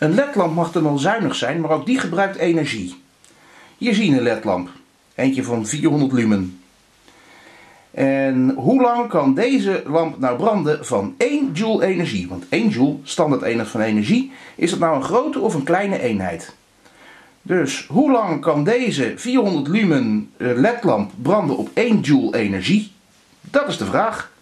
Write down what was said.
Een ledlamp mag dan wel zuinig zijn, maar ook die gebruikt energie. Hier zie je een ledlamp. Eentje van 400 lumen. En hoe lang kan deze lamp nou branden van 1 joule energie? Want 1 joule, standaard eenheid van energie, is dat nou een grote of een kleine eenheid? Dus hoe lang kan deze 400 lumen ledlamp branden op 1 joule energie? Dat is de vraag.